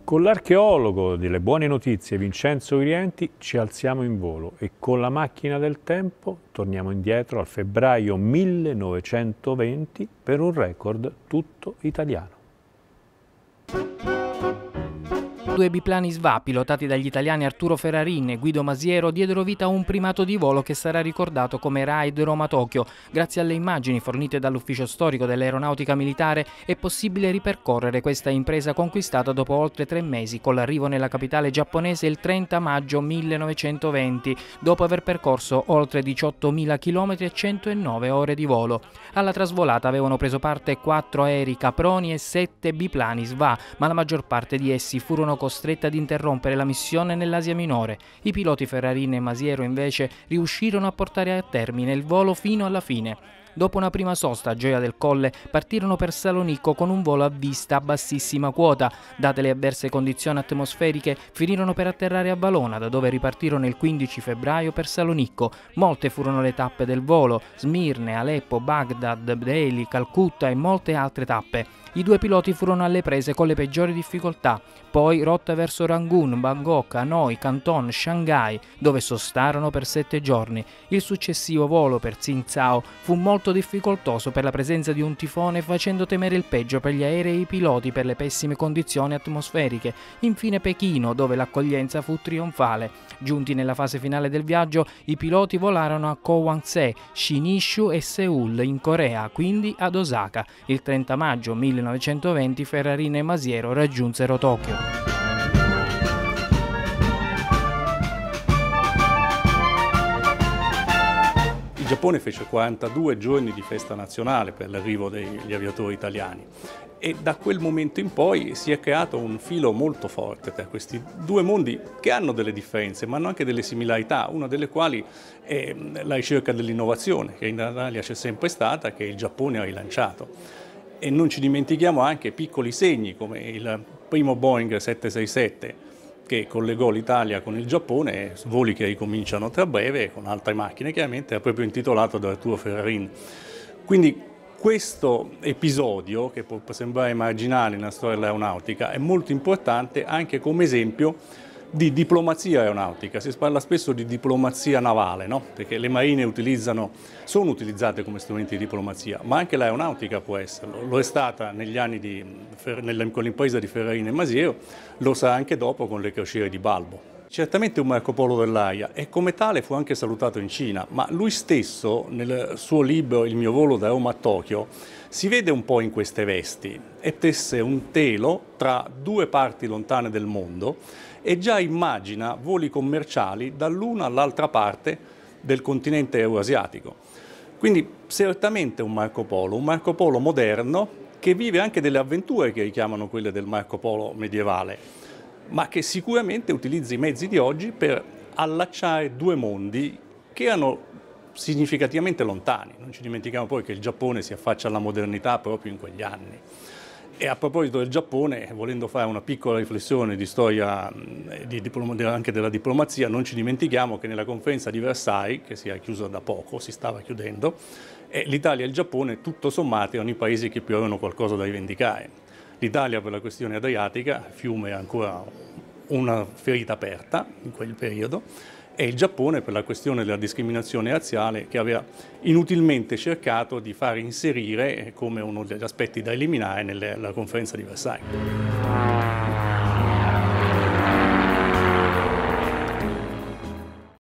Con l'archeologo delle buone notizie Vincenzo Grienti ci alziamo in volo e con la macchina del tempo torniamo indietro al febbraio 1920 per un record tutto italiano. Due biplani SVA pilotati dagli italiani Arturo Ferrarin e Guido Masiero diedero vita a un primato di volo che sarà ricordato come Ride Roma-Tokyo. Grazie alle immagini fornite dall'ufficio storico dell'aeronautica militare è possibile ripercorrere questa impresa conquistata dopo oltre 3 mesi con l'arrivo nella capitale giapponese il 30 maggio 1920, dopo aver percorso oltre 18.000 km e 109 ore di volo. Alla trasvolata avevano preso parte 4 aerei Caproni e 7 biplani SVA, ma la maggior parte di essi furono costretti ad interrompere la missione nell'Asia Minore. I piloti Ferrarin e Masiero invece riuscirono a portare a termine il volo fino alla fine. Dopo una prima sosta a Gioia del Colle partirono per Salonicco con un volo a vista a bassissima quota. Date le avverse condizioni atmosferiche, finirono per atterrare a Valona, da dove ripartirono il 15 febbraio per Salonicco. Molte furono le tappe del volo: Smirne, Aleppo, Baghdad, Delhi, Calcutta e molte altre tappe. I due piloti furono alle prese con le peggiori difficoltà, poi rotta verso Rangoon, Bangkok, Hanoi, Canton, Shanghai, dove sostarono per 7 giorni. Il successivo volo per Tsingtao fu molto difficoltoso per la presenza di un tifone, facendo temere il peggio per gli aerei e i piloti per le pessime condizioni atmosferiche. Infine Pechino, dove l'accoglienza fu trionfale. Giunti nella fase finale del viaggio, i piloti volarono a Kowangse, Shinishu e Seoul in Corea, quindi ad Osaka. Il 30 maggio 1920 Ferrarin e Masiero raggiunsero Tokyo. Il Giappone fece 42 giorni di festa nazionale per l'arrivo degli aviatori italiani e da quel momento in poi si è creato un filo molto forte tra questi due mondi che hanno delle differenze ma hanno anche delle similarità, una delle quali è la ricerca dell'innovazione che in Italia c'è sempre stata, che il Giappone ha rilanciato. E non ci dimentichiamo anche piccoli segni come il primo Boeing 767 che collegò l'Italia con il Giappone, voli che ricominciano tra breve con altre macchine chiaramente, è proprio intitolato da Arturo Ferrarin. Quindi questo episodio, che può sembrare marginale nella storia dell'aeronautica, è molto importante anche come esempio di diplomazia aeronautica. Si parla spesso di diplomazia navale, no? Perché le marine sono utilizzate come strumenti di diplomazia, ma anche l'aeronautica può esserlo. Lo è stata negli anni con l'impresa di Ferrarin e Masiero, lo sarà anche dopo con le crociere di Balbo. Certamente un Marco Polo dell'aria e come tale fu anche salutato in Cina, ma lui stesso nel suo libro Il mio volo da Roma a Tokyo si vede un po' in queste vesti e tesse un telo tra due parti lontane del mondo e già immagina voli commerciali dall'una all'altra parte del continente euroasiatico. Quindi certamente un Marco Polo moderno che vive anche delle avventure che richiamano quelle del Marco Polo medievale, ma che sicuramente utilizza i mezzi di oggi per allacciare due mondi che erano significativamente lontani. Non ci dimentichiamo poi che il Giappone si affaccia alla modernità proprio in quegli anni. E a proposito del Giappone, volendo fare una piccola riflessione di storia anche della diplomazia, non ci dimentichiamo che nella conferenza di Versailles, che si è chiusa da poco, si stava chiudendo, l'Italia e il Giappone tutto sommato erano i paesi che più avevano qualcosa da rivendicare. L'Italia per la questione adriatica, fiume ancora una ferita aperta in quel periodo, e il Giappone per la questione della discriminazione razziale che aveva inutilmente cercato di far inserire come uno degli aspetti da eliminare nella conferenza di Versailles.